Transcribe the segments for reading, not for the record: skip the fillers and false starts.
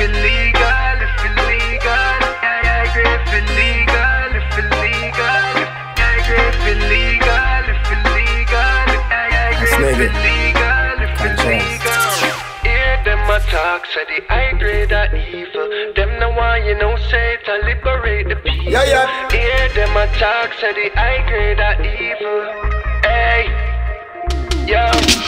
illegal, if illegal, high grade if illegal, if illegal, high grade if illegal, if illegal, high grade if illegal, if illegal. Hear them attack, say the high grade are evil. Them no want you know say to liberate the people. Hear them attack, say the high grade are evil. Hey, yo.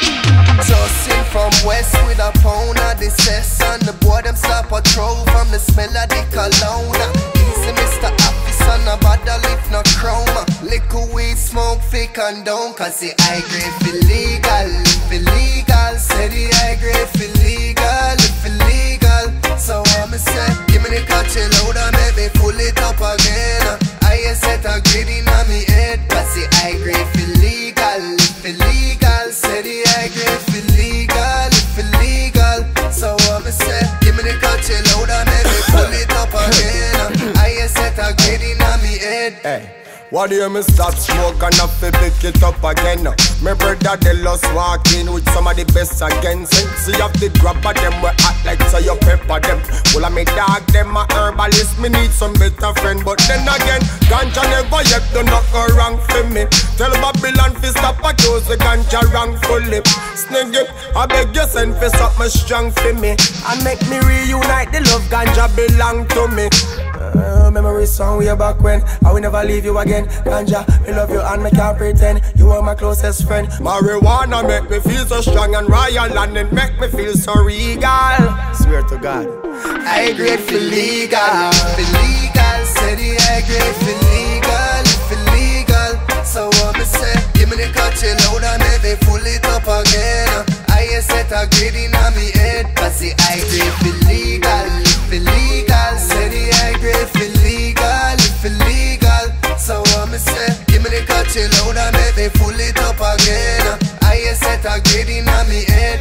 Tossing from west with a pound of the cess. And the boy them stop patrol from the smell of the cologne. Easy Mr. Officer, no bother lift no chrome. Liquor weed smoke fake and down. Cause the high grade illegal, if illegal. Say the high grade illegal, if illegal. So I'ma say, give me the catch it loud and make me pull it up again. I set a grid in on me head. Cause the high grade illegal, if illegal. Say the high grade illegal, if illegal. So I'ma say, give me the catch it loud and make me pull it up again. I set a grid in on me head. Hey. What do you me stop smoke and have to pick it up again? My brother they lost walking with some of the best again. Since you have the grab of them we act like so you pepper them. Well I me dog them a herbalist, me need some better friend. But then again, ganja never yet do not go wrong for me. Tell Babylon fi stop a dose the ganja wrongfully. Sniggy, I beg you send fi something strong for me and make me reunite the love ganja belong to me. Memory song way back when I will never leave you again. Ganja, me love you and me can't pretend you are my closest friend. Marijuana make me feel so strong and royal, and it make me feel so regal. Swear to God, high grade for legal, illegal. Say the high grade for legal, if illegal. So I'ma say, give me the catch it loud and make me pull it up again. I set a grid in on me head. Cause the high grade for legal, if illegal. Say the high grade for legal, if illegal. So I'ma say, give me the catch it loud and make me pull it up again. I set a grid in on me head.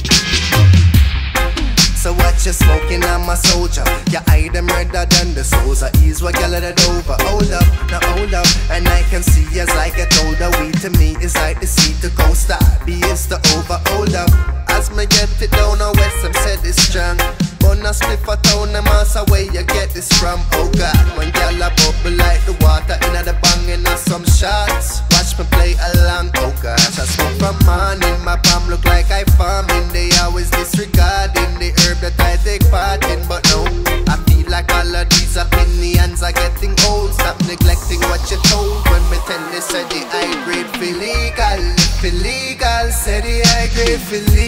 So what you smoking, I'm a soldier. You eye them redder than the souls. Ease what you let it over. Hold up, now hold up. And I can see as I get older. Weed to me is like the sea to coaster. B is the over, hold up. As me get it down on west, I'm said it's strong. Wanna spliff a town, them ask where you get this from. Oh God, when y'all a bubble like the water in the bang in some shots. Watch me play along, oh gosh. I smoke from morning, my palm look like I farming. They always disregarding the herb that I take part in. But no, I feel like all of these opinions are getting old. Stop neglecting what you told when me tell you say the high grade illegal, illegal. Say the high grade illegal.